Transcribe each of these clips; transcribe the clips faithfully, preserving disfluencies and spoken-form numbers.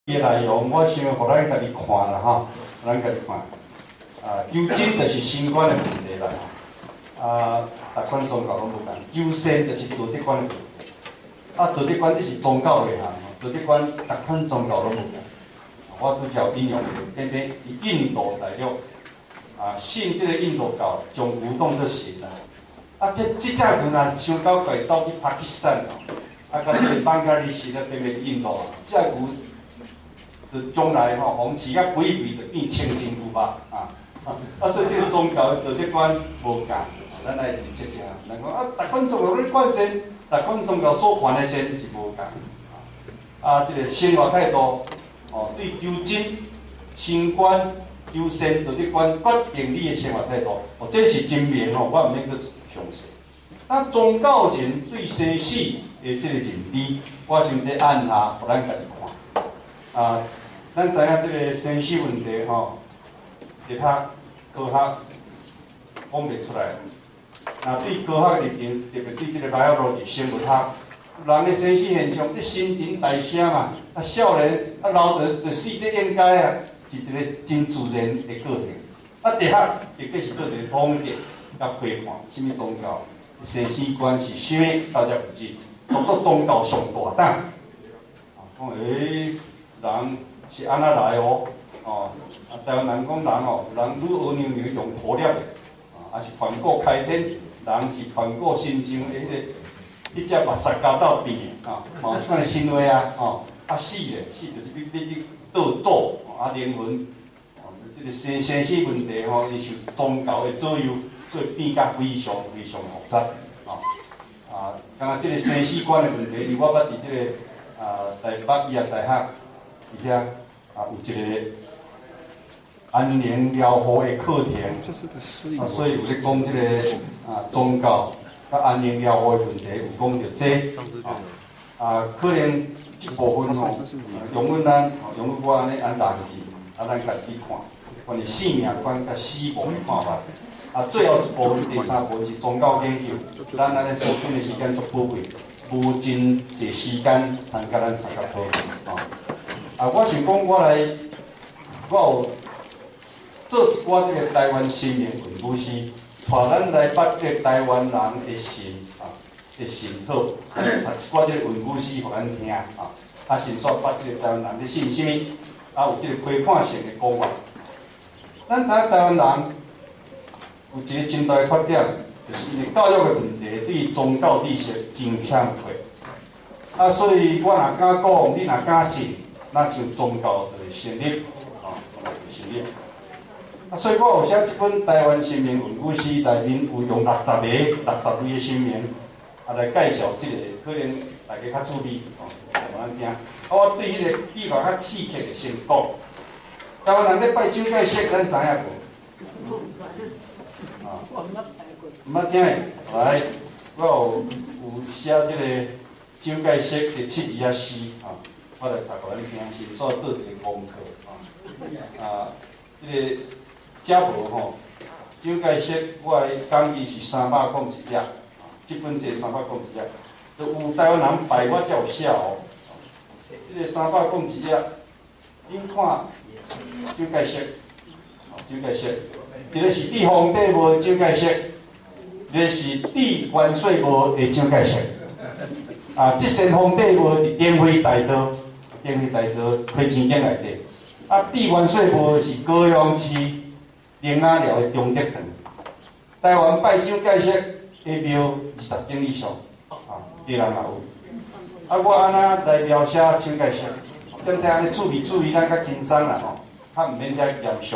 伊内容，我想互咱家己看啦吼，咱家己看。啊，求真就是新冠的问题啦。啊，逐款宗教拢无共，求善就是道德观的问题。啊，道德观这是宗教内涵吼，道德观逐款宗教拢无共。我拄则引用偏偏印度大陆啊，信这个印度教将牛当作神啦。啊，这这只牛若伤到快走去巴基斯坦哦，啊，甲这个邦加利斯咧偏偏印度啊，这牛。就将来吼，红饲甲肥肥就变清净牛肉啊！啊，所以这个宗教道德观无共，咱来认识下。人讲啊，逐款宗教咧管善，逐款宗教所传的善是无共。啊，这个生活态度，哦，对求真、新观、求善、道德观决定你的生活态度。哦，这是真明哦，我毋免去详细。那宗教人对生死的这个认知，我想这按下，互咱家己看。啊。咱知影即个生死问题吼，伫较科学讲袂出来。啊，对科学立场，特别对即个 biology 生物学，人的生死现象，即新陈代谢嘛，啊，少年啊老着着死，这应该啊，是一个真自然的过程。啊，地下亦计是做一个统计甲批判，什么宗教生死观是啥物，到遮为止，包括宗教上大胆。啊，讲诶，人。是安那来哦，哦，啊，台湾人讲人哦，人愈学娘娘用土粒的，啊，还是传过开天，人是传过心中的迄个，迄只目屎加走变的，啊，哦，即款的行为啊，哦，啊死的，死就是你你你倒走，啊灵魂，哦，这个生生死问题吼，伊受宗教的左右，所以变甲非常非常复杂，啊，啊，刚刚这个生死观的问题，我捌伫这个啊台北医学大学。而且啊，有一个安宁疗护的课程，啊，所以有咧讲即个啊宗教甲安宁疗护的问题，有讲到这啊，啊，可能一部分吼，用阮咱用阮我安尼安达去，啊，咱家己看，关于生命观甲死亡的看法。啊，最后一部分第三部分是宗教研究，咱安尼所剩的时间足宝贵，无真侪时间通甲咱大家讨论啊。啊，我想讲，我来，我有做一寡这个台湾新名文古诗，带咱来捌这个台湾人的神啊，的神套，啊，一寡这个文古诗，互咱听啊，啊，先煞捌这个台湾人的信什么，啊，有这个批判性的讲法。咱知影台湾人有一个真大的缺点，就是因为教育的问题对宗教知识真欠缺，啊，所以我若敢讲，你若敢信。那就宗教就会成立，啊，就会成立。啊，所以我有写一本台湾新名文古诗，内面有用六十个、六十位的新名，啊来介绍即、这个，可能大家较注意，哦，互咱听。啊，我对迄个比较较刺激的先讲。台湾人咧拜蒋介石，咱知影无？啊，毋捌听诶，来，我有有写即个蒋介石的七字啊诗，啊。我来读互咱听，先做做一个功课啊！啊，这个家无吼，蒋介石我的讲义是三百讲一只，啊，这本册三百讲一只，就有台湾人拜我才有写哦。这个三百讲一只，恁看蒋介石，蒋介石，一个是帝皇帝无蒋介石，一个是帝元帅无的蒋介石。啊，即先皇帝无伫典徽大道。典徽大道开钱店内底，啊，帝元帅墓是高雄市林雅寮的中德堂。台湾拜蒋介石的庙二十间以上，啊，地人也有。啊，我安那来描写蒋介石，咱这安尼注意注意，咱较轻松啦吼，较毋免遐严肃。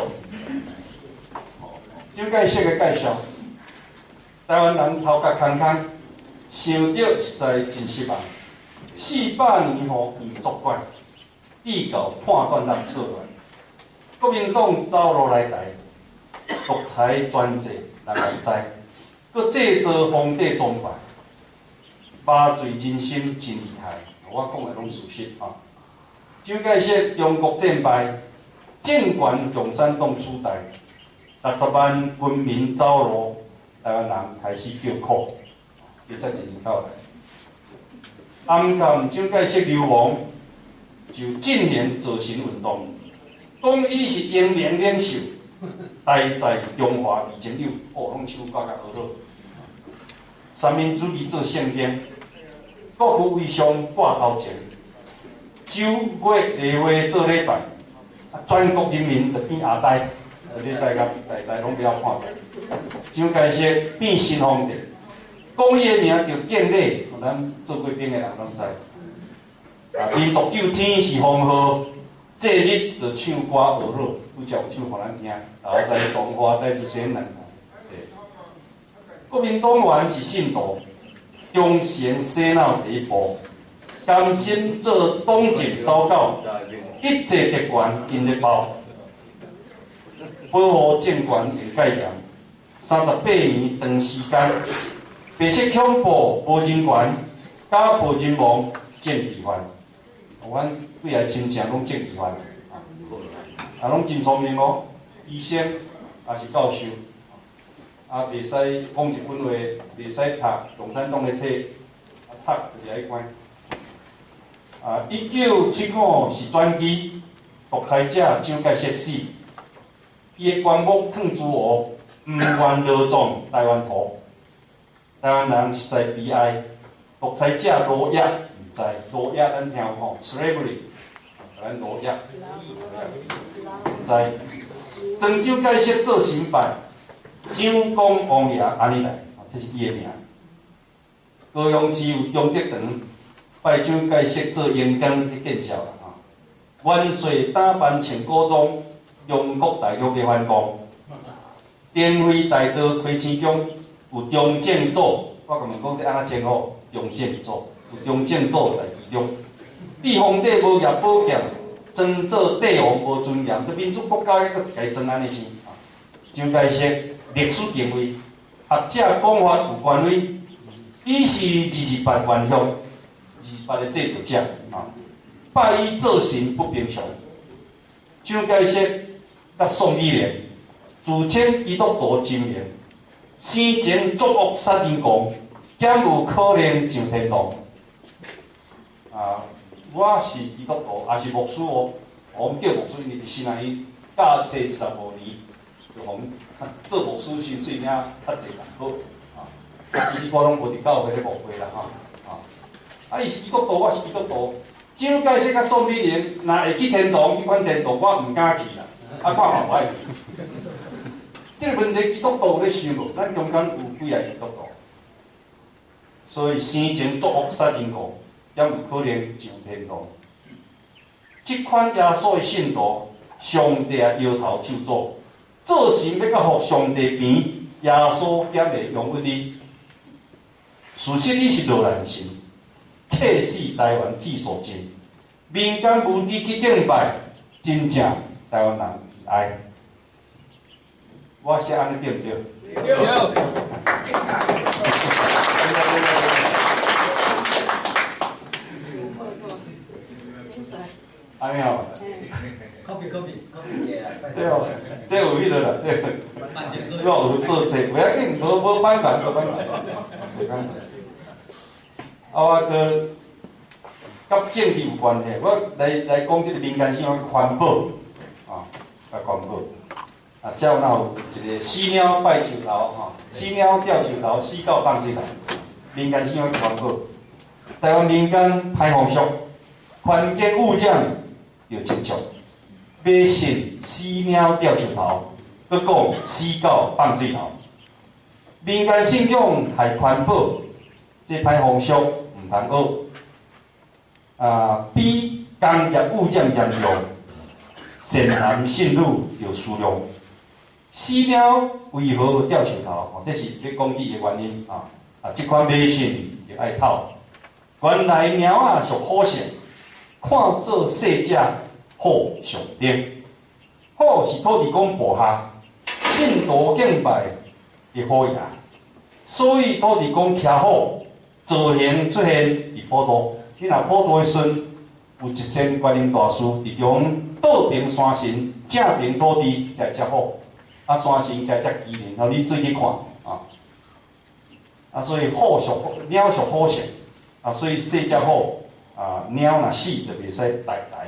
蒋介石的介绍，台湾人头壳空空，想着实在真失望。四百年后伊作怪，帝教判官落错乱，国民党走路来台，独裁专制人人知，佮制造皇帝装扮，麻醉人心真厉害。我讲的拢事实啊。蒋介石中国战败，政权共产党取代，六十万军民走路，台湾人开始叫苦，叫才一年到来。暗藏蒋介石流亡， 就进行造神运动，讲伊是英明领袖，待在中华已经有哦，拢手挂甲学了。三民主义做圣典，国父为上挂头前，周月礼花做礼拜，啊，全国人民就变阿呆，你大家大家拢不要看到。蒋介石变新皇帝，讲伊个名叫建礼，咱做过兵个人拢知。啊，民族救星是封号，这日就唱歌学好，有叫唱互咱听。后在中华在之先人。国民党员是信徒，忠诚洗脑第一步，甘心做党政走狗，一切特权因咧包，保护政权用戒严。三十八年长时间，白色恐怖、无人权、假无人亡、政治犯。阮几个亲戚拢政治犯，啊，拢真聪明哦，医生也是教授，啊，袂使讲日本话，袂使读共产党的册，啊，读就袂关。啊，一九七五是转机，独裁者蒋介石死，伊的棺木放诸河，毋愿落葬台湾土，台湾人实在悲哀，独裁者落野。在罗亚咱听有吼 ，slavery， 咱罗亚，在曾蒋介石做神拜，蒋公王爷安尼来，这是伊的名。高雄市有中德堂拜蒋介石做演讲去见笑啦哈。元帅打扮穿古装，中国大陆的反攻。电费大道开青宫有中正组，我甲问讲这安怎称呼？中正组。中正组在其中，立皇帝无业宝剑，装做帝王无尊严，对民主国家个该装安尼是。蒋介石历史定位，学者讲法有权威，伊是二二八元凶，二二八的制造者啊，拜伊做神不平常。蒋介石甲宋美龄自称基督徒真名，生前作恶杀人狂，减有可能上天堂。啊，我是基督徒，也是牧师哦。我们叫牧师，因为伫新南伊教册一十五年，就互做牧师薪水领较济人好啊。其实我拢无伫教会咧牧会啦哈啊。啊，伊是基督徒，我是基督徒。蒋介石甲宋美龄，若会去天堂，去款天堂，我毋敢去啦。啊，我嘛无爱去。这个问题基督徒有咧想无？咱中间有几个基督徒？所以生前作恶杀人狂。也有可能上天堂。即款耶稣的信徒，上帝也摇头手足，做神要甲互上帝边，耶稣减袂容屈你。事实你是落难神，客死台湾去所尽，民间无地去敬拜，真正台湾人喜爱。我写安尼对毋对？对。安尼哦， copy copy copy 这哦，这有迄个啦，这我有做册，不要紧，无无歹办，无歹办，无歹办。啊，我个甲政治有关系，我来来讲即个民间信仰环保啊，甲环保啊，照那有一个死猫拜树头吼，死猫吊树头，死狗放水头，民间信仰环保。台湾民间排放俗，环境污染。要清楚，迷信死猫吊树头，佮讲死狗放水头。民间信仰害环保，这歹风俗唔通学。啊，比工业污染严重，善男信女要思量。死猫为何吊树头？哦，这是咧讲起的原因啊。啊，这款迷信要爱透。原来猫啊属好性。看做世者好上顶，好是土地公部下，信徒敬拜的好爷，所以土地公徛好，造型出现伫普渡。你若普渡的时阵，有一仙观音大师伫中倒平山神，正平土地徛遮好，啊山神徛遮机灵，然后你做去看啊，啊所以好属鸟属好性，啊所以世者好。啊，猫若死就袂使代代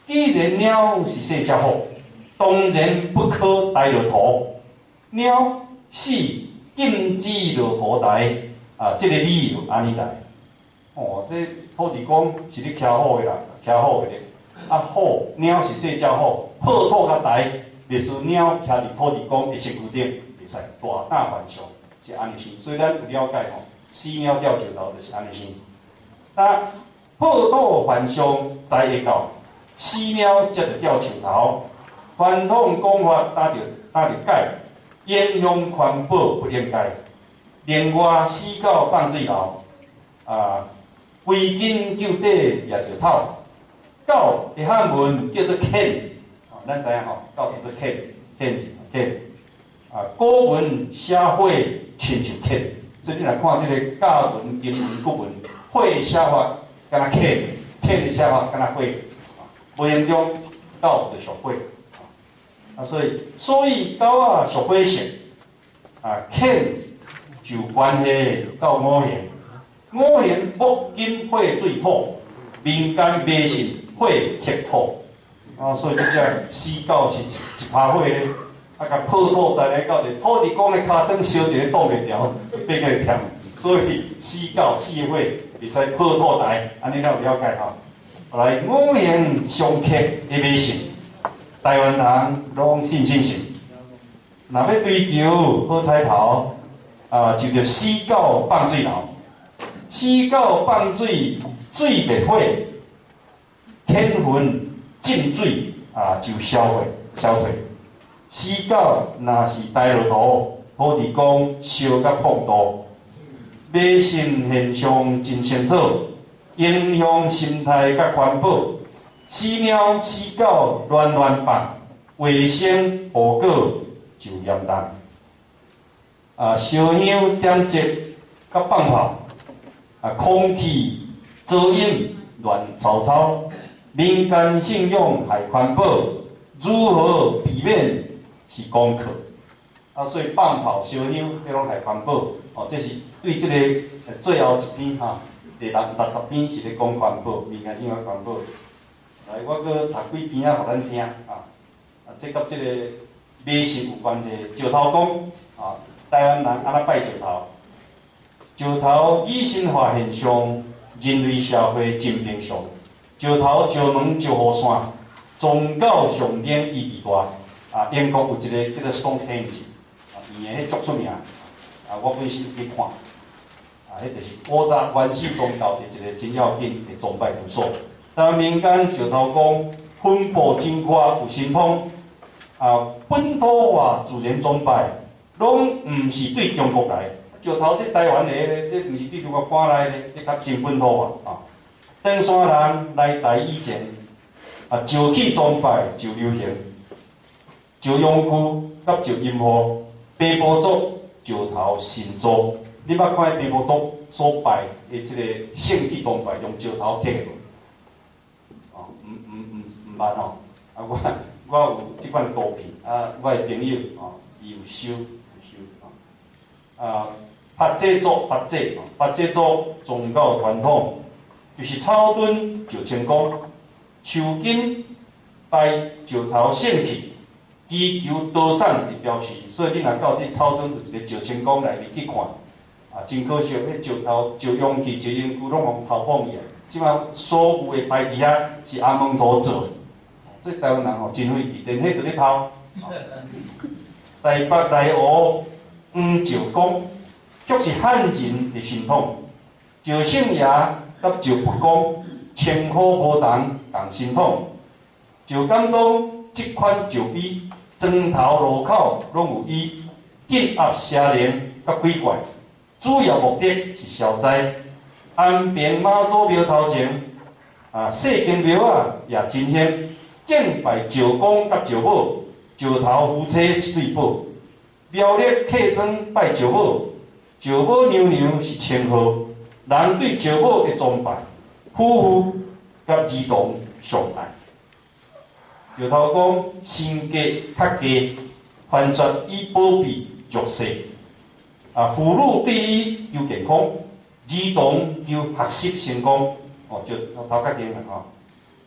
既然鸟是说遮好，当然不可抬落土。鸟是禁止落土台啊，这个理由安尼来。哦，这土地公是咧徛好的啦，徛好的咧。啊好，鸟是说遮好，破土较大，历史鸟徛伫土地公的身躯顶，袂使大胆幻想，是安尼先。所以咱有了解吼，死鸟吊石头就是安尼先。啊，破土幻想才会到，死鸟则着吊石头。传统讲法打着打着解，沿用环保不应该。另外，死狗放水流，啊，规斤救底也着透。狗的汉文叫做犬，啊，咱知影吼，狗叫做犬，犬是犬。啊，古文写火亲像犬，所以你来看这个甲文、金文、古文，火写法敢若犬，犬的写法敢若火，啊，无严重，狗就属火。啊，所以所以狗啊属火性，啊犬就关系到五行，五行木金火水土，民间迷信火克土，啊，所以这只死狗是一一趴火咧，啊，甲破土带来到伫土地公的尻川烧一个挡袂牢，变个忝，所以死狗死火会使破土台，安尼咱有了解吼。来，五行相克的迷信。台湾人拢信信信，若要追求好彩头，啊，就着死狗放水流。死狗放水，水灭火，天魂进水啊，就消火消退。死狗若是呆落土，土地公烧甲碰度，迷信现象真清楚，影响心态甲环保。死猫死狗乱乱放，卫生无果就严重。啊，烧香点烛甲放炮，啊，空气噪音乱嘈嘈，民间信仰害环保，如何避免是功课。啊，所以放炮烧香迄拢害环保。哦，这是对这个最后一篇哈，第六六十篇是咧讲环保，民间信仰环保。来，我搁读几篇啊，互咱听啊。啊，这甲这个迷信有关系。石头公啊，台湾人安怎拜石头？石头拟神化现象，人类社会真平常。石头、石门、石雨伞，宗教象征意义大。啊，英国有一个叫做 Stonehenge， 啊，伊个迄足出名。啊，我本身去看，啊，迄就是古早原始宗教的一个真要紧的崇拜场所。但民间石头公分布真宽，有神通，啊，本土化自然崇拜，拢毋是对中国来。石头这台湾的，这毋是对中国赶来的，这较真本土化啊。登山人来台以前，啊，石器崇拜就流行，石羊躯甲石阴户，白部族石头神族，你捌看白部族所拜的这个圣器崇拜，用石头刻的。唔唔唔唔捌吼，啊我我有即款图片，啊我的朋友吼，伊有收有收吼，啊拍这组拍这，拍这组宗教传统，就是草墩石清公，树根拜石头圣器，祈求多产的标示，所以你若到这草墩有一个石清公内面去看，啊真可惜，迄石头石用器、石用具拢互偷放去啊。即摆所有的牌匾啊是阿蒙陀做的，所以台湾人吼真费气，连迄都咧偷。台北内湖黄石公，却是汉人的神统。石圣爷甲石佛公千古无同同神统。石敢当即款石碑，砖头路口拢有伊，镇压邪灵甲鬼怪，主要目的是消灾。安平妈祖庙头前，啊，细间庙啊也真显，敬拜石公甲石母，石头夫妻一对宝。庙列客庄拜石母，石母娘娘是称号，人对石母的崇拜，夫妇甲儿童上爱。石头讲身价较低，凡说以保庇弱势，啊，妇女第一求健康。儿童求学习成功，哦，就头壳顶啦吼。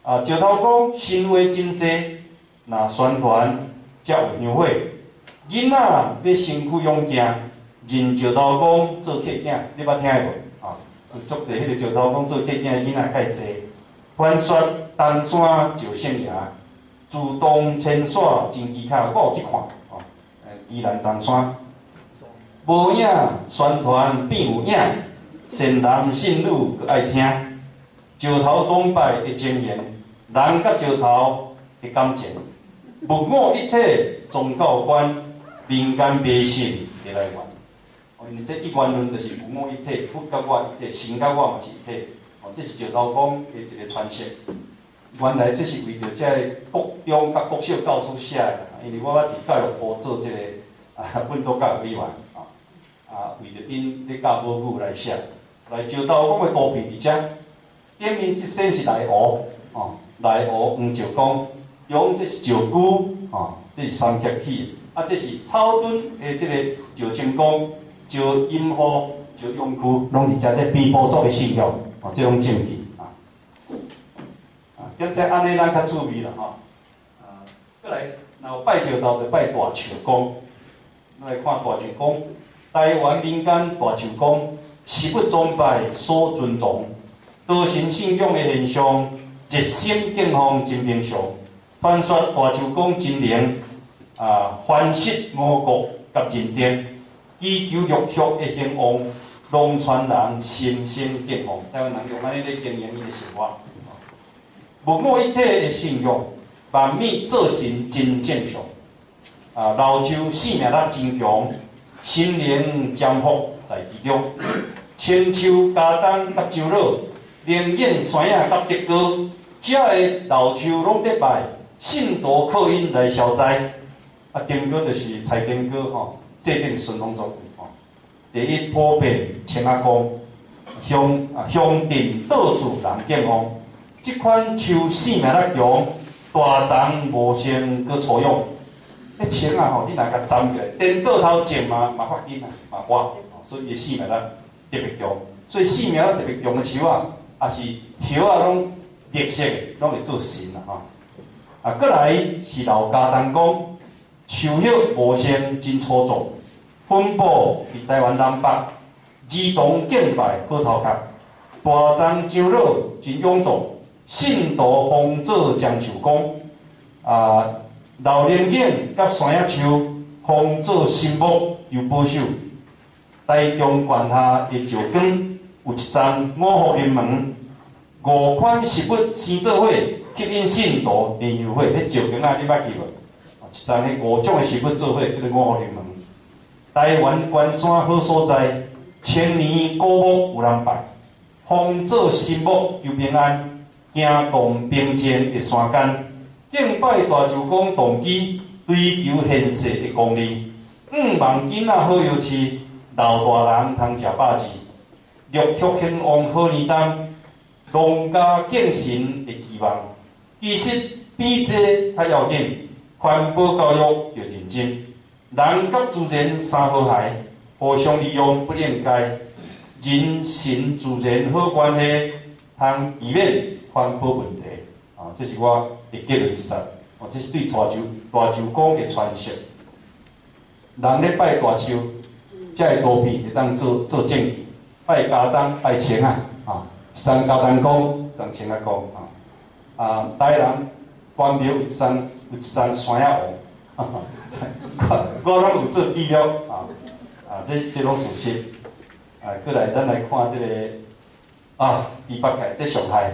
啊，石头讲新话真济，若宣传才有香火。囡仔要身躯勇健，认石头公做客囝，你捌听无？啊，有足济迄个石头公做客囝的囡仔介济。传说东山石圣爷，自动牵线真奇卡，我有去看。哦，宜兰东山，无影宣传变有影，善男信女佮爱听。石头崇拜的精言，人甲石头的感情，物我一体，宗教观，民间迷信的来源。哦，因为这一元论就是物我一体，佛甲我一体，神甲我嘛是一体。哦，这是石头公的一个传说。原来这是为着这国中甲国小教师写的，因为我捌伫教育部做这个啊本土教育委员啊啊，为着因咧教母语来写。来石头公的图片伫遮。顶面即身是内湖，哦，内湖黄石公，用这是石龟，哦，这是三脚起，啊，这是草墩的这个石青公、石阴湖、石永区，拢是遮这边部族的信仰，哦，这种证据啊。啊，现在安尼咱较趣味啦，吼，啊，过来，若有拜石头就拜大树公，咱来看大树公，台湾民间大树公，实不崇拜，所尊重。多神信仰的现象，热心敬奉真平常。传说大树公真灵，啊，凡失五国甲人丁，祈求陆续的兴旺，农村人心心敬奉。台湾人用安尼咧经营伊的生活。物我一体的信仰，万物做神真正常。啊，老树生命力真强，心灵占卜在其中。千秋家当甲周老。灵验山影甲德高，遮个老树拢得拜，信徒靠因来消灾。啊，丁哥就是财丁哥吼，制定顺风作吼。第一普遍清阿公，乡啊乡镇到处人敬奉。即款树生命力强，大丛无生搁粗养。迄青啊吼，你若甲站起来，颠倒头前嘛嘛发紧啊，嘛活，所以伊生命力特别强。所以生命力特别强的树啊。啊是叶啊，拢绿色的，拢会做神啦吼。啊，过来是老家当讲，树叶无生真粗壮，分布伫台湾南北，儿童敬拜好头壳，大丛周老真臃壮，信徒奉做江树公，啊，老年景甲山野树奉做神木又保守，台中县下的石冈。有一丛五福临门，五款食物生做伙，吸引信徒联游伙。迄石冈啊，你捌去无？一丛迄五种的食物做伙，叫做五福临门。台湾关山好所在，千年古木有人拜，奉做神木又平安，行动平静的山间，敬拜大树公动机，追求现世的功利。五万囡仔好油饲，老大人通食饱子。陆续兴旺好年冬，农家敬神的期望。其实比这较要紧，环保教育要认真。人甲自然三和谐，互相利用不应该。人神自然好关系，通避免环保问题。啊，这是我的结论实。哦，这是对大树大树公的传说。人咧拜大树，才会图片会当做做证据。拜家当拜青啊，啊，一丛家当公，一丛青啊公啊，啊，台南关庙有一丛有一丛山野王，我拢有做记录啊，啊，这这拢事实。啊，过来咱来看这个啊，第八届这上海，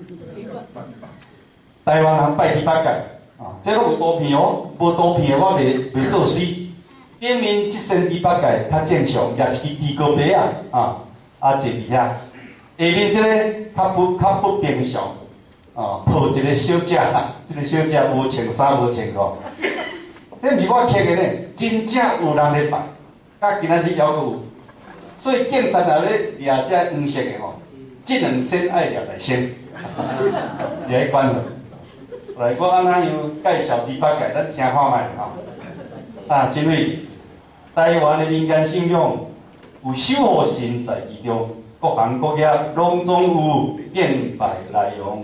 台湾人拜第八届啊，这拢有图片哦，无图片我袂袂做死。顶面即身第八届较正常，也是地高碑啊，啊。啊，坐伫遐，下面即个较不较不平常，哦，抱一个小姐，即、这个小姐无穿衫无穿裤，这毋是我刻的呢，真正有人咧拜，甲今仔日还佫有，所以警察也咧掠这黄色的吼，即两身爱掠来先，掠去管了。来，我安那样介绍第八届，咱听看卖吼。啊，真美，台湾的民间信仰。有守护神在其中，各行各业拢总有敬拜内容，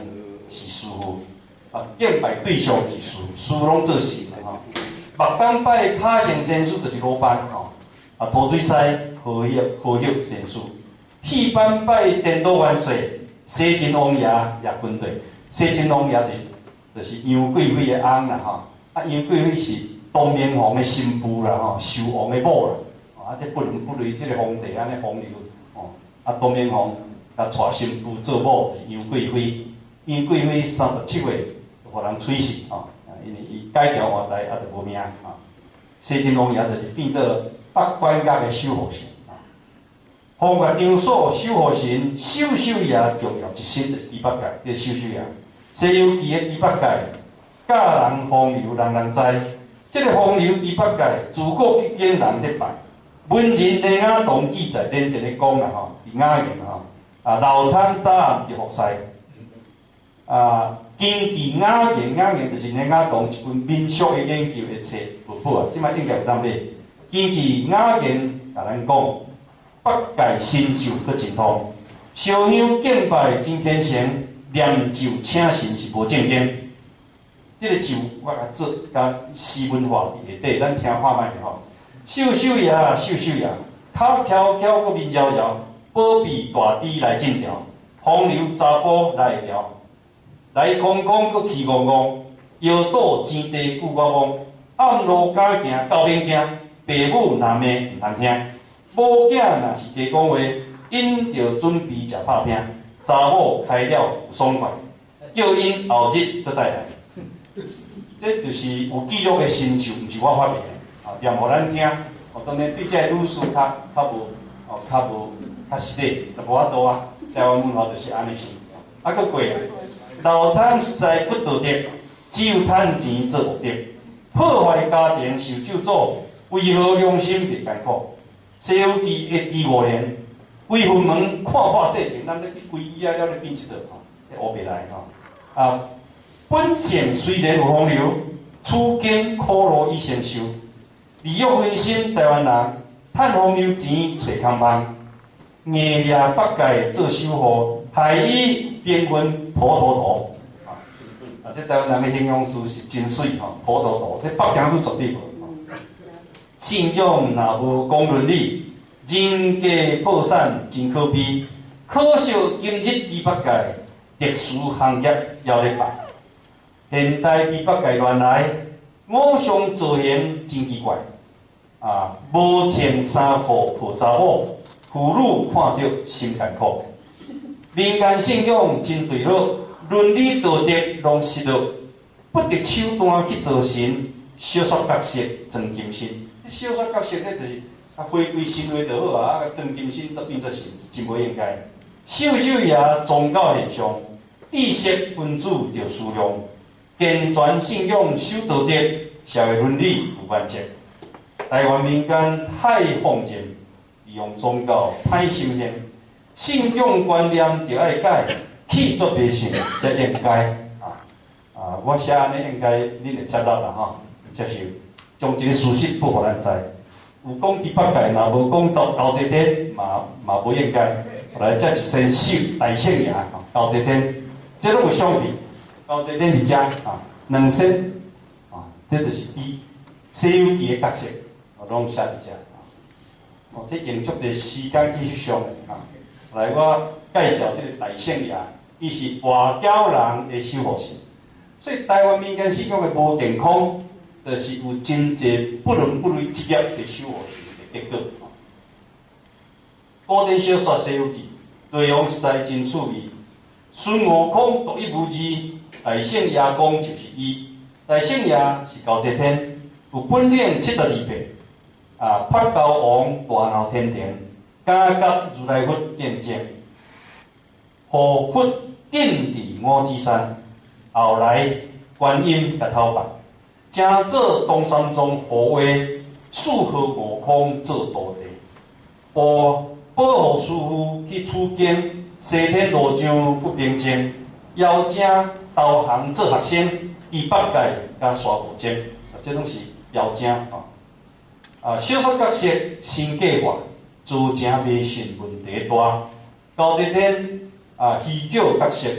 是师傅，啊，敬拜对象是师，师拢做事的吼。目当拜卡城仙师就是老班吼，啊，土水西何玉何玉仙师，戏班拜颠倒元帅，西晋王爷也军队，西晋王爷就是就是杨贵妃的翁啦吼，啊，杨贵妃是东明皇的新妇啦吼，寿王的某啦，啊，这不伦不类，这个皇帝安尼风流吼，啊，东明皇甲娶新妇做某是杨贵妃，杨贵妃三十七岁就互人娶死吼，啊，因为伊改朝换代啊，就无命吼。西晋王爷就是变做北关甲的守护神啊。皇岳场所守护神守守爷重要一身就是猪八戒，这守守爷。《西游记》的猪八戒，教人风流，人人知。这个风流猪八戒，自古即间人咧拜。文人李亚东记载，连一个讲啦吼，伫雅言吼，啊老参早暗伫服侍，啊。根据雅言，雅言就是李亚东一本民俗的研究的册文本啊，即摆应该有当买。根据雅言，甲咱讲，八戒神咒搁真通，烧香敬拜真虔诚，念咒请神是无正经。这个咒我甲做甲诗文化伫下底，咱听看卖吼。秀秀爷，秀秀爷，口翘翘搁面摇摇，宝贝大滴来进调，风流查甫来调。来空空搁去戆戆，摇倒钱地久我忘。暗路敢行到边行，父母若骂毋通听。某囝若是加讲话，因着准备食拍拼。查某开了有爽快，叫因后日搁再来。这就是有记录的神咒，毋是我发明的，啊，念互咱听。哦，当然对这个女士较较无，哦，较无较实际，就无法度啊。台湾文化就是安尼想。啊，搁过。老参实在不道德，只有趁钱做目的，破坏家庭受咒诅，为何良心袂艰苦？《西游记》的第五年，鬼魂门看破世情，咱咧去皈依啊，了咧变一道吼，黑白来吼。啊，本性虽然有风流，处境苦路已成受，利用温馨台湾人，趁风流钱找空帮，硬掠八戒做守护，害伊。边魂婆头头，啊，啊，这台湾人的形容词是真水吼，婆头头，这北京都绝对无。信用若无讲伦理，人家破产真可悲。可惜今日猪八戒特殊行业要咧办，现代猪八戒原来五常造型真奇怪，啊，无穿衫裤抱查某，妇女看着心艰苦。民间信仰真对落，伦理道德拢失落，不得手段去造神，小说角色装金身。小说角色咧就是啊回归神话就好啊，啊装金身则变作神，真无应该。秀秀爷宗教现象，知识分子着思量，健全信仰守道德，社会伦理有原则。台湾民间太封建，利用宗教歹心险。信仰观念就爱改，去做迷信才应该啊啊！我写安尼应该恁会接纳啦吼，接受，将这个事实不互咱知。有讲猪八戒，若无讲走高济天，嘛嘛无应该。后来才先守大圣爷，高济天，这拢有相比。高济天伫遮啊，两仙啊，这就是以《西游记》的角色，我拢写伫遮啊。哦，这用足侪时间去想啊。来，我介绍这个大圣爷，伊是外交人的守护神，所以台湾民间信仰的无健康，就是有真济不伦不类职业的守护神的结果。古典小说《西游记》内容实在真趣味，孙悟空独一无二，大圣爷公就是伊。大圣爷是高济天，有本领七十二变，啊，八高王大闹天庭。加甲如来佛验证，护佛定伫五指山，后来观音甲头办，正做东山庄护卫，祝贺悟空做徒弟，保保护师傅去取经，西天路上不平静，邀请投降做学生，伊八戒甲沙悟净，啊，这拢是邀请啊。啊，小说角色新计划。自成迷信问题大，高济天啊，虚构角色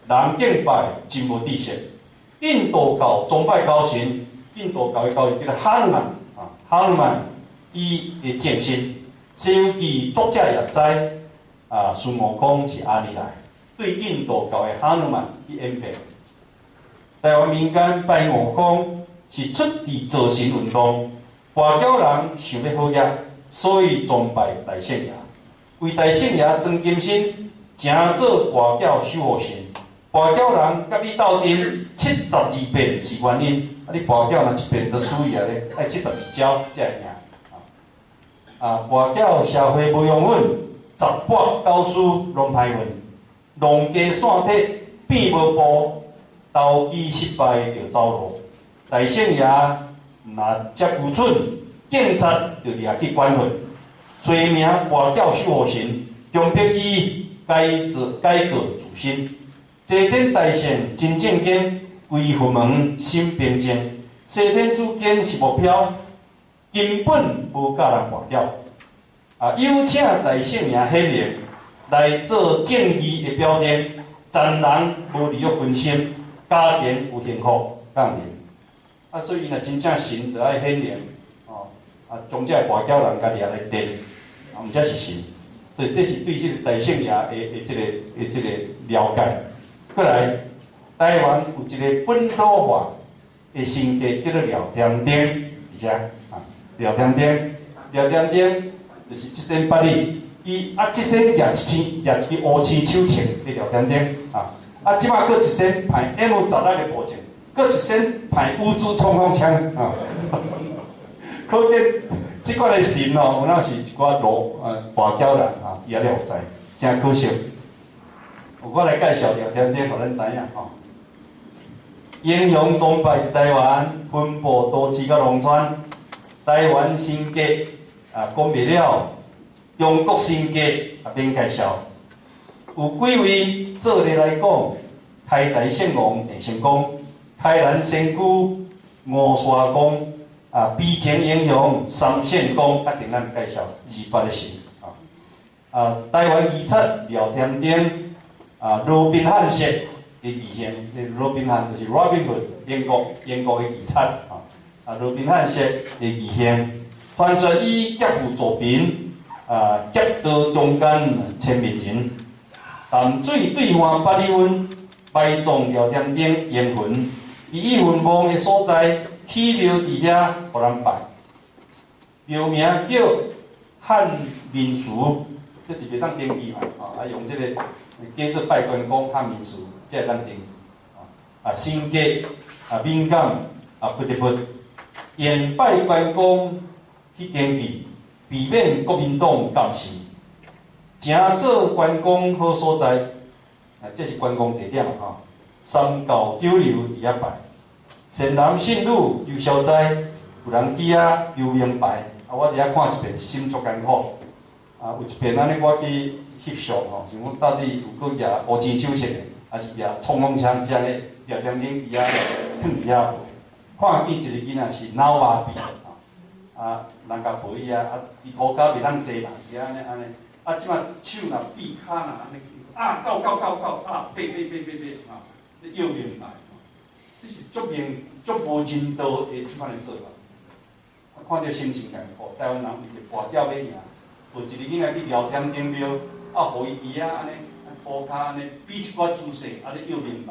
人敬拜真无知识。印度教崇拜高神，印度教的高神叫做哈努曼啊，哈努曼伊的精神，《西游记》作者也知啊，孙悟空是安尼来，对印度教的哈努曼去演变。台湾民间拜悟空是出自造神运动，外教人想要好业，所以崇拜大圣爷，为大圣爷装金身，正做外教守护神。外教人甲你斗阵七十二遍是原因，啊！你外教若一遍都输伊啊咧，爱七十二招才会赢。啊！外教社会无用稳，十八教师拢歹运，农家散体变无步，投机失败就走路。大圣爷若接牛准，警察就掠去管训。罪名外教守护神，强迫伊改做改过自新。齐天大圣真正经，为佛门心平静。西天主经是目标，根本无甲人跋筊。啊，有请大圣爷显灵来做正义的表现，全人无利欲分心，家庭有幸福降临。啊，所以若真正神就爱显灵，哦，啊，将这外教人家掠来电，啊，毋则是神。所以这是对这个大圣爷的的这个的这个了解。过来，台湾有一个本土化的神界叫做廖添丁，而且啊，廖添丁，廖添丁就是一身八里，伊啊一身掠一支掠一支乌青手枪的廖添丁啊，啊即摆佫一身派 M 十六的步枪，佫一身派乌珠冲锋枪啊，可见即款的神哦，有哪是一寡罗呃外教人啊，也了知，真可惜。我来介绍廖添丁，互咱知影吼。英雄崇拜伫台湾分布都市甲农村，台湾神界啊讲袂了，中国神界也免介绍。有几位做例来讲，开台圣王郑成功，开南仙姑吴沙公，啊，悲情英雄三圣公，一定咱介绍二八的神啊。啊，台湾遗产廖添丁。啊，罗宾汉式的遗像，罗宾汉就是 Robin Hood， 英国英国的遗产啊。啊，罗宾汉式的遗像，传说以劫富助贫，啊，劫道中间千面人，淡水对岸百里温，埋葬廖添丁英魂，伊以魂亡的所在起庙伫遐，互人拜。庙名叫汉民祠，这是袂当登记嘛，啊，用这个。叫做拜关公汉民祠，才会当定。啊，新界啊，闽港啊，不得不用拜关公去登记，避免国民党干事。正做关公好所在，啊，这是关公地点啊。三教九流伫遐拜，善男信女有消灾，有人去遐求明白。啊，我伫遐看一遍，心足艰苦。啊，有一遍安尼，我去。翕相吼，像讲到底有个掠乌青手枪的，还是掠冲锋枪，这样的廖添丁伫遐囥伫遐，看见一个囡仔是脑麻痹啊，啊，人家陪伊啊，啊，伊涂骹袂当坐人，伫安尼安尼，啊，即摆手若臂骹若安尼，啊，到到到到啊，爬爬爬爬爬啊，你要明白，这是足明足无人道的即款的做法，看着心情艰苦，台湾人伊就跋筊要赢，有一个囡仔去廖添丁庙。啊，互伊伫遐安尼，涂骹安尼，比一寡姿势，安尼要明白。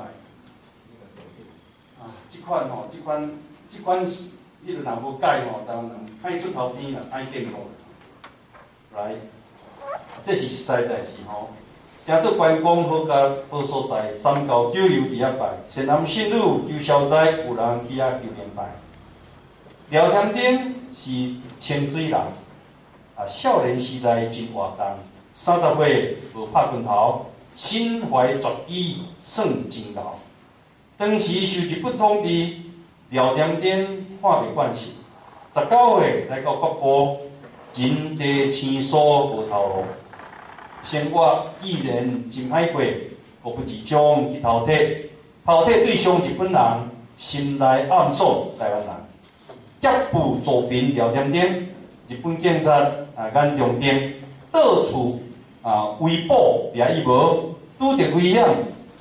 啊，即款吼，即款，即款，迄个若无改吼，台湾人歹出头天啦，歹见路。来，这是实在代志吼。正做关公好甲好所在，三教九流伫遐拜，善男信女求消灾，有人去遐求明白。廖添丁是清水人，啊，少年时代真活动。三十岁无拍拳头，心怀绝技算真厚。当时受日本统治，廖添丁看袂惯势，十九岁来到北部，人地生疏无头路，生活毅然真歹过，国不自将去饕餮，饕餮对象日本人，心内暗爽台湾人，劫富助贫廖添丁，日本警察啊眼中钉。到处啊围捕掠伊无，拄着危险，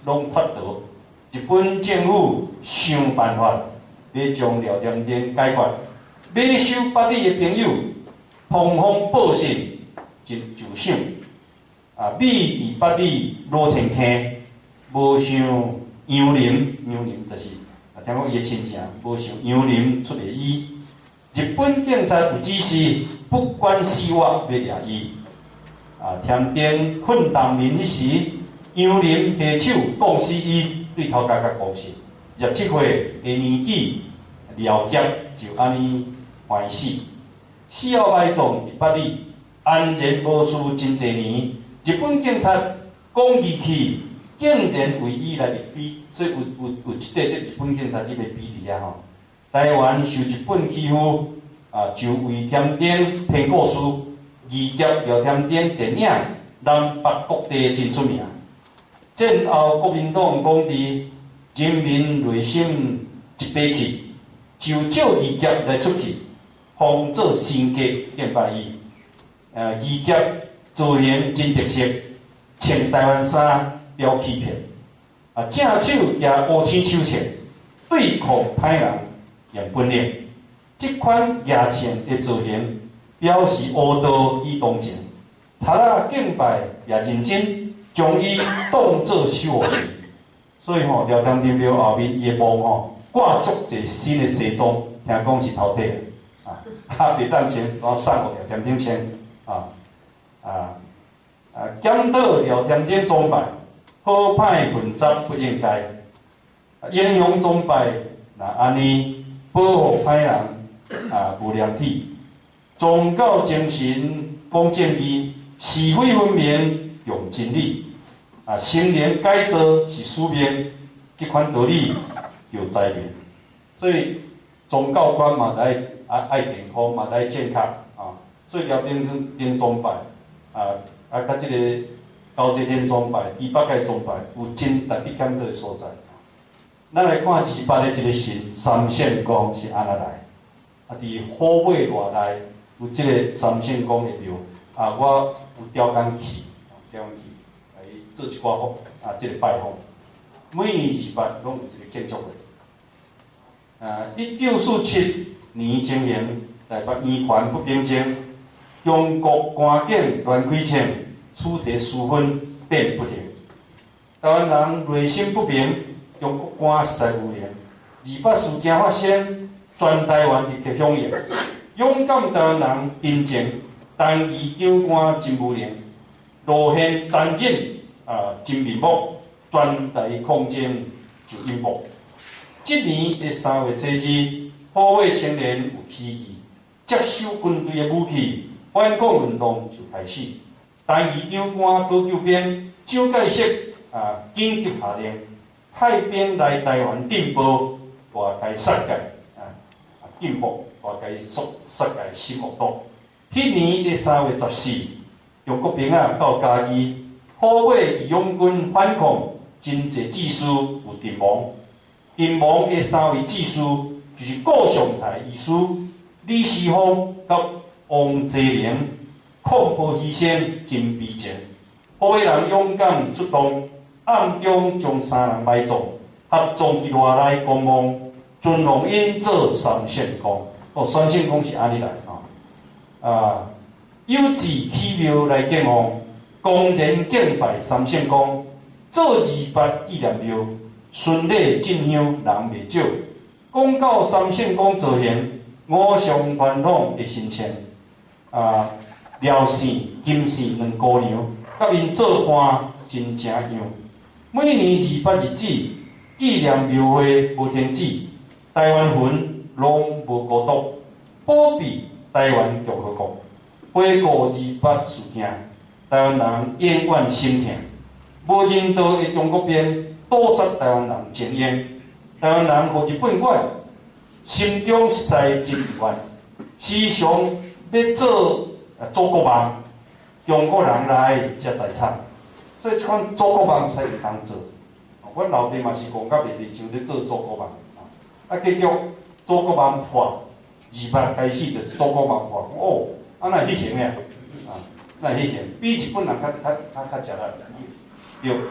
拢发到日本政府想办法要将辽点点解决。买收八里的朋友，通风报信就就想啊，米伫八里罗田坑，无像杨林，杨林就是啊，听讲伊的亲戚，无像杨林出的伊。日本警察有指示，不管死活要抓伊。啊，添丁混当面迄时，杨林下手挡死伊，对头家甲讲是，廿七岁的年纪，廖杰就安尼坏死。死后埋葬伫八里，安然无事真侪年。日本警察讲义气，竟然为伊来入比，所以有有有一块这日本警察伊来比伫遐吼。台湾受日本欺负，啊，就为添丁编故事。二杰廖添丁电影南北各地真出名。战后国民党讲伫人民内心一悲气，就召二杰来出去，防做新革变败伊。呃，二杰造型真特色，穿台湾衫标欺骗，啊，正手举乌青手册，对抗歹人用本领。这款牙签的造型。表示乌道与同情，查拉敬拜也认真，将伊当作守护神。所以吼，廖添丁庙后面伊的墓吼挂足侪新的西装，听讲是头体的啊，哈袂当穿，怎送互廖添丁穿啊啊啊！检讨廖添丁装扮，好歹混杂不应该，英雄装扮那安尼保护歹人啊无良体。宗教精神讲正义，是非分明用真理。啊，成年改造是使命，这款道理有在面。所以宗教观嘛来爱爱健康嘛来健康啊。所以廖丁丁宗拜啊啊，甲这个高阶丁宗拜、第八界宗拜有真特别检讨的所在。咱来看二八的这个神三线宫是安怎来？啊，伫虎尾偌内。有即个三圣宫的庙，啊，我有调工去，调工去来做一寡访啊，即、這个拜访。每年二八拢有一个建筑会。啊，一九四七年情形，台北圆环不平静，中国关警乱开枪，处敌私分变不停。台湾人内心不平，中国官实在无能。二八事件发生，全台湾立刻响应。勇敢台湾人平静，但义救官真无能，路线残忍啊真面目，全台抗争就引爆。今年的三月初二，虎尾青年有起义，接收军队的武器，反抗运动就开始。但义救官高救兵蒋介石啊紧急下令，派兵来台湾镇暴，大开杀戒啊进步。大概肃杀界心恶毒。迄年的三月十四，中国兵啊到嘉义，虎尾义勇军反抗，真侪志士有阵亡。阵亡的三位志士就是顾尚泰医师、李世芳甲王泽明，抗暴牺牲真悲情。虎尾人勇敢出动，暗中将三人埋葬，合葬伫外内公墓，尊奉因做三圣公。哦，三圣公是安尼来吼，啊，有志起庙来敬奉，公然敬拜三圣公，做二八纪念庙，顺礼进香人袂少。讲到三圣公造型，五常传统的神仙，啊，廖姓、金姓两姑娘，甲因做伴真正样。每年二八日子，纪念庙会无停止，台湾魂。拢无孤独，保庇台湾共和国。回顾二八事件，台湾人永远心痛。无人道的中国兵屠杀台湾人前沿，台湾人互日本管，心中实在真不愿，时常要做祖国梦，中国人来才财产，所以这款祖国梦才会当做。阮老爸嘛是讲甲袂地像咧做祖国梦，啊，结局。祖国梦破，二八开始就是祖国梦破。哦，啊那迄型诶，啊那迄型比日本人较较较较食力。对，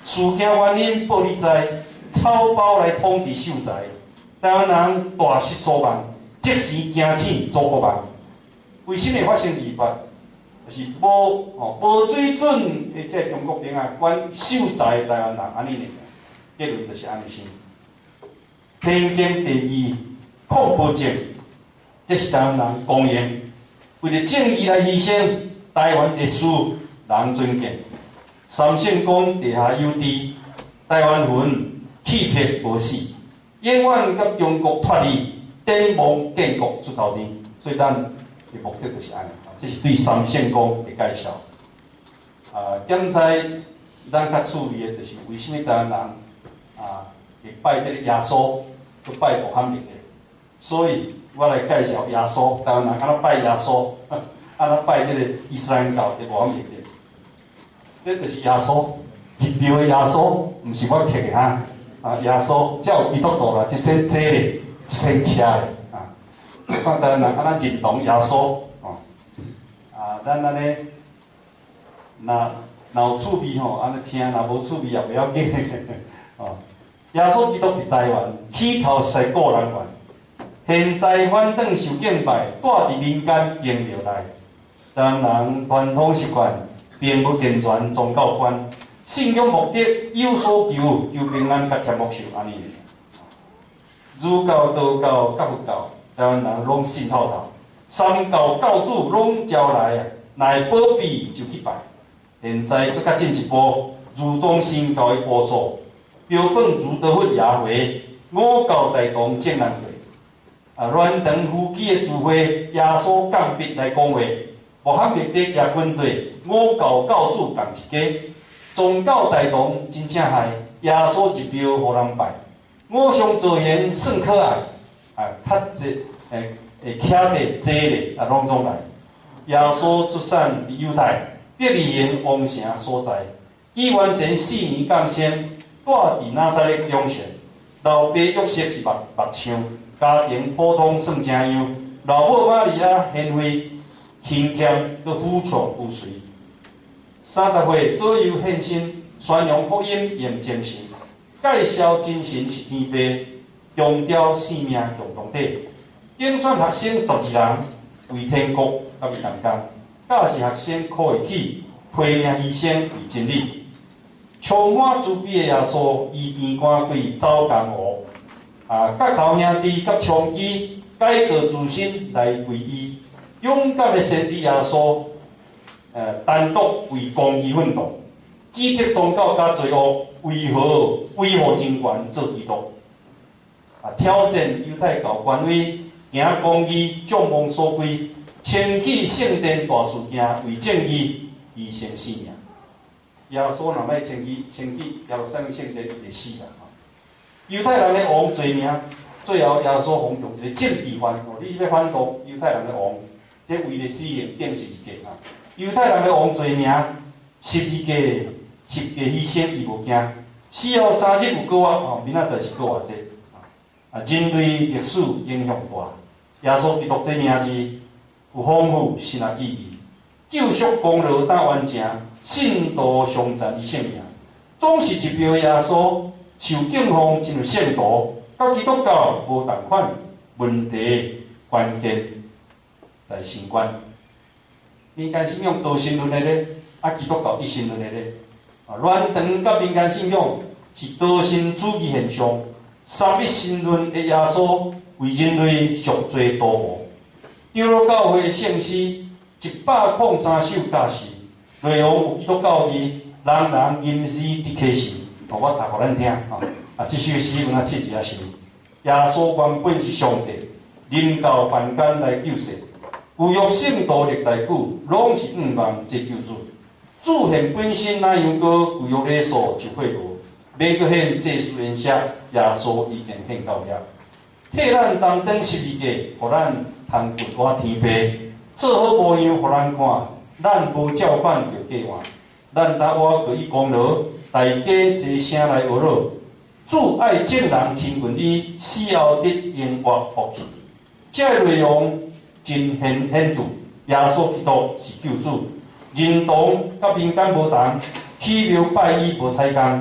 事件原因报你知，草包来统治秀才，台湾人大失所望，即时惊醒祖国梦。为什么发生二八？就是无吼无水准的这中国兵啊，管秀才台湾人安尼呢？结论就是安尼先。天经地义，抗暴政，这是台湾人公认。为了正义来牺牲，台湾历史人尊敬。三圣公地下有地，台湾魂气魄无死，永远甲中国脱离，展望建国出头天。所以咱的目的就是安尼，这是对三圣公的介绍。啊，点在咱较趣味的，就是为什么台湾人啊会拜这个耶稣，去拜穆罕默德？所以我来介绍耶稣，台湾人安怎拜耶稣，安怎拜这个伊斯兰教的穆罕默德。这就是耶稣，一庙的耶稣，毋是我刻的哈。啊，耶稣才有基督徒啦，一身坐咧，一身徛咧啊。看台湾人安怎认同耶稣哦。啊，咱安尼，若若有趣味吼，安尼听；若无趣味也袂要紧哦。耶稣基督伫台湾起头是个人缘，现在反正受敬拜，带伫民间经庙内，台湾人传统习惯。并不健全宗教观，信仰目的有所求，求平安甲贴福寿安尼。儒教、道教、甲佛教，台湾人拢信透透。三教教主拢招来啊，来保庇就去拜。现在搁较进一步，儒宗新教的步数，标本儒道佛耶会，五教大同正南会，啊，乱堂夫妻的聚会，耶稣降笔来讲话。穆罕默德也军队，五教教主共一家，宗教大同真正害，耶稣一庙互人拜，五常造型算可爱，啊，较济诶诶徛伫坐咧，啊拢总来。耶稣出产伫犹太伯利恒王城所在，伊完前四年降生，住伫拿撒勒中城，老爸约瑟是目目枪，家庭普通算正样，老母玛利亚贤惠。勤俭都富强有随，三十岁左右献身，宣扬福音用精神，介绍真神是天父，强调生命共同体。应选学生十二人，为天国甲为人间，教是学生可会起，拼命牺牲为真理。充满慈悲的耶稣，医病赶鬼走江湖，啊，甲头兄弟甲长期改过自新来皈依。勇敢的先知耶稣，呃，单独为公义奋斗，指责宗教加罪恶，为何维护人权做基督？啊，挑战犹太教权威，行公义，众望所归，牵起圣殿大事件，为正义牺牲性命。耶稣若要牵起牵起要上圣殿，就死啦！犹太人的王罪名，最后耶稣奉用一个政治犯，哦，你要反动犹太人的王。这为了死刑定十字架啊！犹太人的王罪名，十字架，十字架牺牲伊无惊，死后三日有过啊！哦，明仔载是过偌济啊！人类历史影响大，耶稣基督这名字有丰富神学意义，救赎功劳当完成，信徒相传伊性命，总是一标耶稣受敬奉进入圣徒，甲基督教无同款，问题关键。在神观，民间信仰多神论的咧，啊基督教一神论的咧，啊乱堂甲民间信仰是多神主义现象。三一神论的耶稣为人类赎罪多无，长老教会圣诗一百零三首假诗，内容有基督教义，人人因事得启示。哦，我读互咱听啊，啊这首诗文啊七字啊是：耶稣原本是上帝，临到凡间来救世。旧约圣徒历代久，拢是仰望这救主。主现本身哪样个旧约礼数就会无，每个现祭司言说，耶稣已经献到遐，替咱担当十字架，互咱通分我天父，做好模样互咱看，咱无照办就计划，咱答我可以功劳，大家齐声来学乐。主爱正人亲近伊，死后得永活福气。这个内容。真显显著，耶稣基督是救主，认同甲民间无同，起庙拜伊无采工，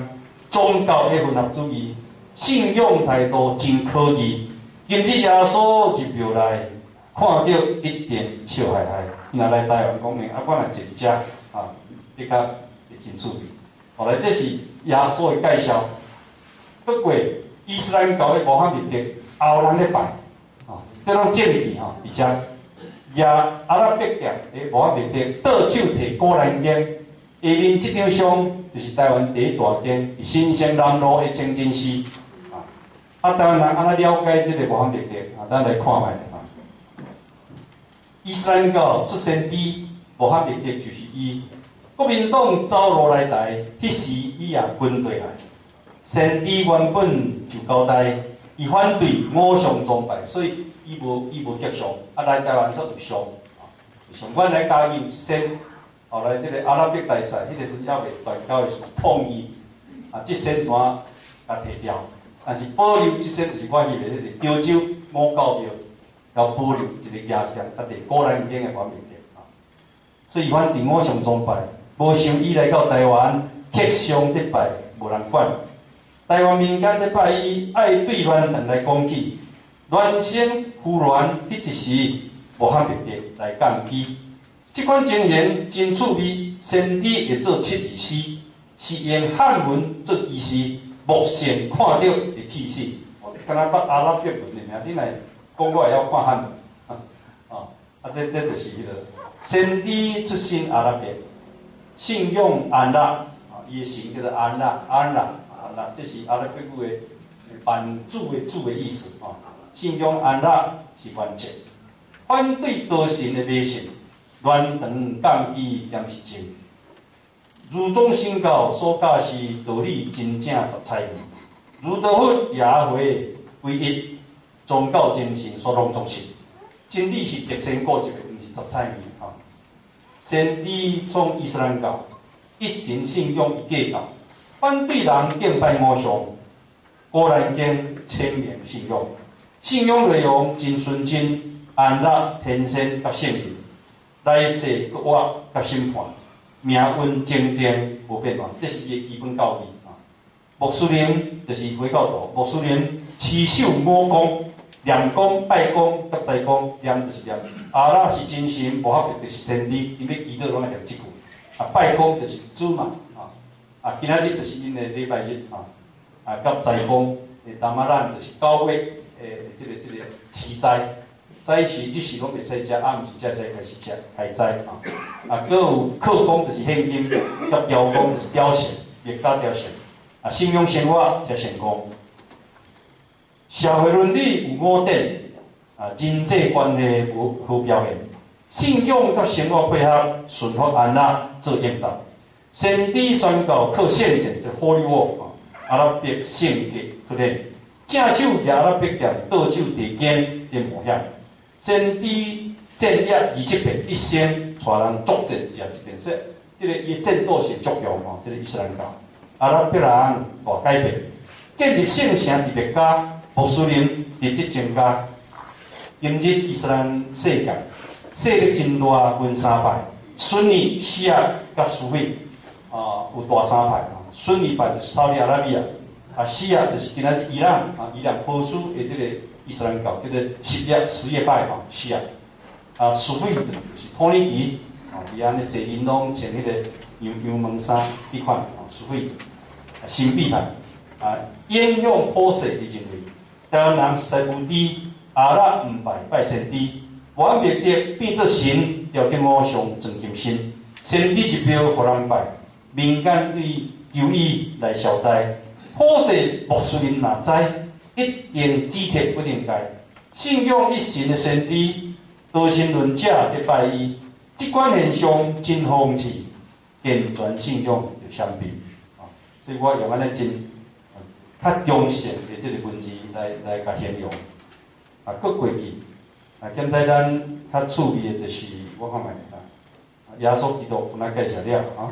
宗教的混合主义，信仰态度真可疑。今日耶稣入庙内，看到一定笑嗨嗨。若来台湾讲明，啊，我来坐遮啊，比较会真趣味。后来这是耶稣的介绍，不过伊斯兰教的穆罕默德后人咧拜，啊，这种证据吼，而且也阿拉伯教的穆罕默德倒手摕古兰经，下面这张相就是台湾第一大经，是新生南路的清真寺。啊，台湾人安怎了解这个穆罕默德？啊，咱来看卖啊。伊斯兰教出生地穆罕默德就是伊。国民党走路来台，迄时伊也军队来。先帝原本就交代，伊反对五常崇拜，所以伊无伊无结上。啊，来台湾则有上。上阮来加入先，后来这个阿拉伯大赛，迄个时还未断交的时候，统一啊，这先怎甲摕掉？但是保留这些就是我认为迄个潮州五教庙，要保留一个亚强，特别古兰经的方面的啊。所以反对五常崇拜，无想伊来到台湾，刻上得拜，无人管。台湾民间咧拜伊，爱对乱人来攻击，乱声胡乱，迄一时穆罕默德来降基。这款情形真趣味，先帝会做七字诗，是用汉文做记事。目前看到的气势，我敢若捌阿拉伯文的名，你来讲我会晓看汉文，啊，啊，这这就是迄个先帝出身阿拉伯，信仰安拉，啊，伊的姓叫做安拉，安拉，安拉，这是阿拉伯语的版主的主的意思，啊，信仰安拉是原则，反对多神的迷信，乱长降基也是真。儒宗新教所教是道理真正十彩面，儒道佛耶和华唯一，宗教精神所拢重视。真理是特先固执的，毋是十彩面哈。先帝创伊斯兰教，一心信仰一假教，反对人敬拜偶像，古兰经千年信仰，信仰内容真纯真，安乐天仙甲圣人，来世国活甲审判。命运正定无变化，这是伊的基本教义啊。穆斯林就是回教徒，穆斯林持守五功，念功、拜功、甲斋功，念就是念。阿拉是真神，穆罕默德是先帝，因为祈祷拢爱念即句。啊，拜功就是主嘛，啊啊，今仔日就是因的礼拜日啊，啊，甲斋功，诶，达玛兰就是九月诶，即个即个持斋。早时日时拢袂使食，暗时才使开始食开斋啊。啊，佫有课工就是现金，甲雕工就是雕线，业家雕线。啊，信用生活才成功。社会伦理有五点，啊，人际关系有好表现。信仰甲生活配合，顺服安拉做引导。先帝宣告靠圣经就火力沃啊，阿拉伯圣经出现，正手阿拉伯剑，倒手地剑的模样。先帝战役二七遍，一生带人作战廿一遍，说这个伊战斗性足强吼，这个伊斯兰教，阿拉伯人大改变，建立圣城伫国家，穆斯林日益增加。今日伊斯兰世界势力真大，分三派：逊尼、西亚甲苏菲。啊，有大三派啊，逊尼派就是沙利阿拉比亚，啊，西亚就是今仔日伊朗啊，伊朗波斯的这个。伊斯兰教叫做什叶什叶派吼，是啊，啊，苏菲就是土耳其，啊，伊安尼西林拢穿迄个羊羊毛衫迄款，啊，苏菲，啊，神秘派，啊，沿用普世的认为，台湾人实有伫阿拉毋拜拜先帝，穆罕默德变做神，要敬偶像尊金身，先帝一庙互人拜，民间对求伊来消灾，普世穆斯林若知。一定指贴不应该，信仰一神的先知，多神论者咧拜伊，即款现象真讽刺，健全信仰就相比啊。所以我用安尼真较中性的即个文字来来甲形容啊。搁过去啊，现在咱较趣味的就是，我看卖啊，耶稣基督我来介绍了啊。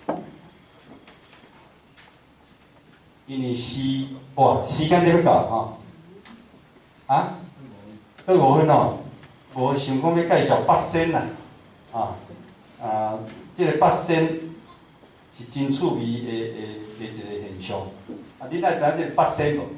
因为是哇，时间都要到吼，啊，到五分哦，无想讲要介绍八仙啦，啊啊，即、这个八仙是真趣味的的的一个现象。啊，恁爱知影这个八仙无？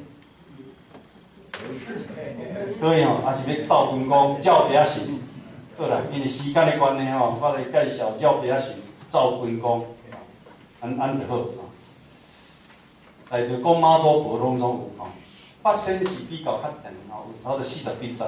可以吼，还是要照分工，照白神。好啦，因为时间的关系吼，我来介绍照白神，照分工，安安就好。来就讲妈祖婆拢总有吼，八仙是比较较长吼，有差不多四十几集。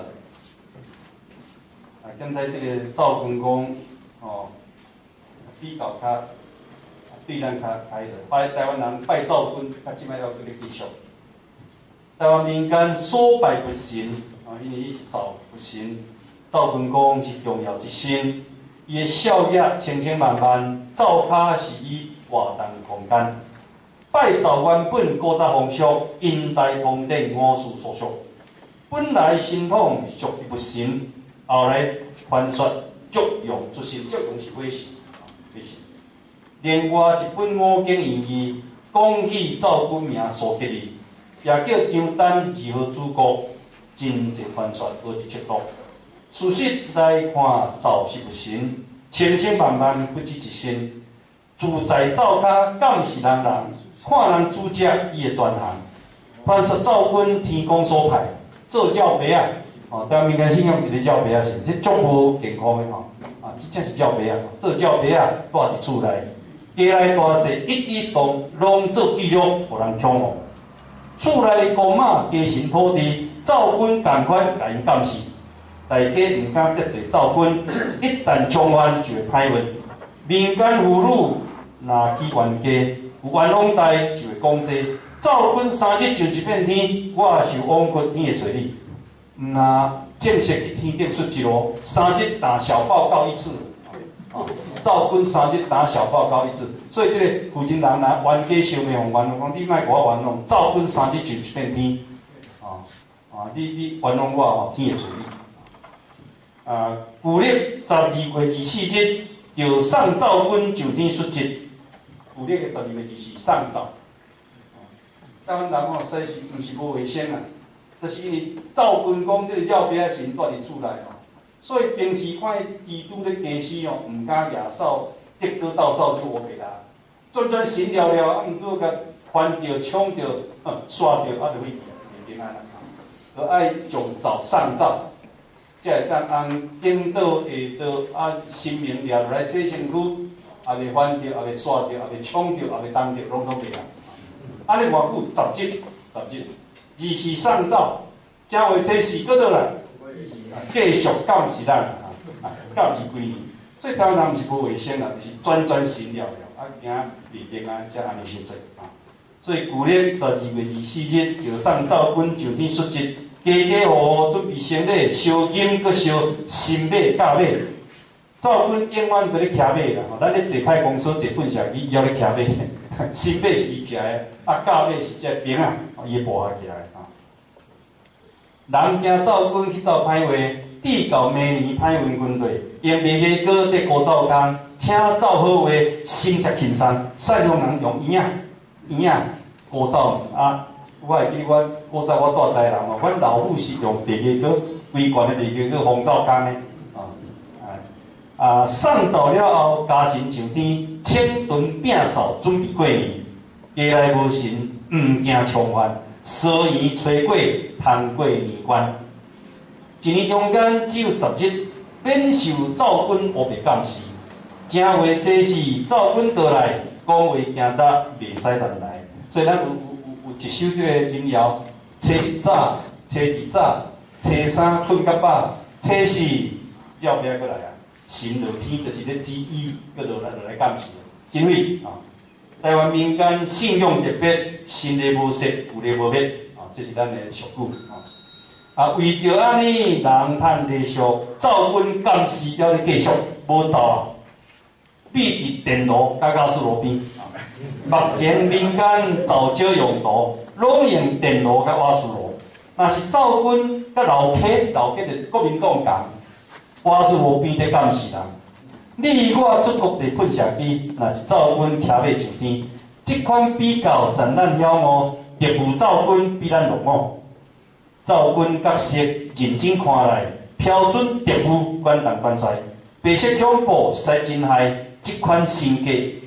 啊，现在这个照分工吼，比较较对咱较开的，拜台湾人拜灶君，甲即摆要搁咧继续。台湾民间所拜佛神，啊，因为伊是造佛神，灶君公是重要一神。伊的孝业千千万万，灶骹是伊活动空间。拜灶原本古早风俗，因大通典五事所属。本来神统属于佛神，后来传说作用出神，作用是火神，火神。另外一本五经言义，讲起灶君名所吉利。也叫张丹如何主角，真济传说好一尺度。事实来看，灶是佛神，千千万万不止一身。住在灶骹，敢是人人看人主食伊的专项。传说灶君天公所派，做照白啊！哦，台湾民间信仰一个照白啊是，这足无健康的吼。啊，这正是照白啊！做照白啊，住伫厝内，家内大小一举动拢做记录，互人抢望。厝内公马家神土地，灶君同款甲因监视。大家毋敢得罪灶君，一旦冲冤就会歹运。民间妇女若去冤家，有冤枉代就会讲济。灶君三日就一片天，我是有枉屈天会找你。毋若正式去天顶述职哦，三日打小报告一次。啊，灶君三日打小报告一次，所以这个负责人若冤家相骂互冤枉，讲你莫甲我冤枉，灶君三日就一片天。啊啊，你你冤枉我吼，天会找你。啊，旧历十二月二十四日，就送灶君上天述职。旧历的十二月二十四送灶。台湾人吼，说是毋是无卫生啊？就是因为灶君讲这个照白神住伫厝内吼。所以平时看伊基督咧行死哦，毋敢牙扫，得哥倒扫就我给他，专专神了了，啊，毋过甲翻着、抢着、嗯，刷着，啊，就去平安啦。佮爱上灶上灶，才会当按顶倒下倒，啊，神明掠落来洗身躯，也袂翻着，也袂刷着，也袂抢着，也袂动着，拢总袂啊。安尼偌久，十日，十日，二是上灶，正月初四搁倒来。继续监视咱，啊，监视几年，所以台湾人毋是无卫生啦，就是专专神了了，啊，惊离平安才安尼先做啊。所以旧历十二月二十四日就送灶君上天述职，家家户户准备生礼、烧金、搁烧新马、假马。灶君永远在咧骑马啦，吼，咱咧坐太公所坐粪石机，伊还咧骑马，新马是伊骑的，啊，假马是只兵啊，伊步下骑的啊。人惊灶君去走歹话，致到明年歹运军队，因袂个过得高灶工，请灶好话，心切轻松。西方人用圆仔圆仔高灶门啊，我会记阮古早我住台南哦，阮老母是用白鸡哥，规罐的白鸡哥红灶工的啊啊，送灶了后，家神上天，清炖饼扫，准备过年。家内无神，毋惊冲犯。烧盐炊粿，通过年关。一年中间只有十日，免受灶君黑白监视。正月初四，灶君倒来，讲话行达袂使乱来。所以咱有有有有一首这个民谣：初一早，初二早，初三困到饱，初四要不要过来啊？神落天就是咧指意，搁落来落来监视，真美啊！台湾民间信仰特别，神的无色，有的无灭啊，这是咱的俗语啊。啊，为着安尼，人趁利俗，灶君监视了咧继续，无走啊，必伫电炉甲教室路边。目前民间灶少用途，拢用电炉甲瓦斯炉。若是灶君甲老客，老客就是国民党共，瓦斯炉边咧监视人。你我出国坐喷射机，若是灶君骑马上天，即款比较咱咱晓悟，特务灶君比咱落伍。灶君角色认真看来，标准特务管东管西，白色恐怖、杀人害，即款性格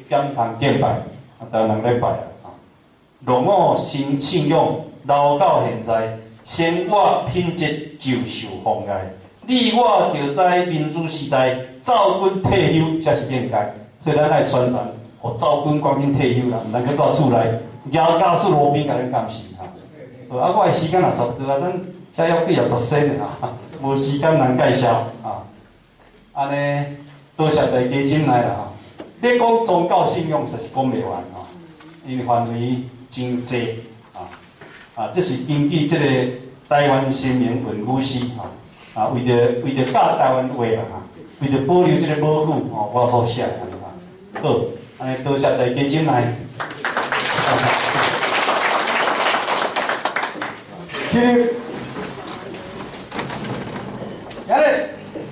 点通敬拜，啊，台湾人咧拜啊。龙我信信用留到现在，生活品质就受妨碍。你我着知民主时代，赵军退休才是应该，所以咱爱宣传，互赵军赶紧退休啦，毋通去到厝内摇教室路边甲恁监视哈。啊，我的时间也差不多啊，咱才要几啊十岁啊，无时间难介绍啊。安尼，多谢大家进来啦哈。你讲宗教信仰，实是讲袂完吼，因为范围真济啊啊，这是根据这个台湾新民文武师吼。啊，为着为着教台湾话啦哈，为着保留这个母语吼，我所写的安尼哈。好，安尼多谢大家进来。起立，来嘞，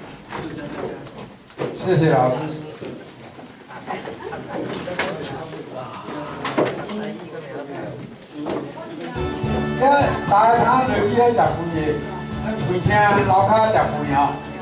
谢谢老师。今大家通落去咧食饭嘅。会听楼骹食饭哦。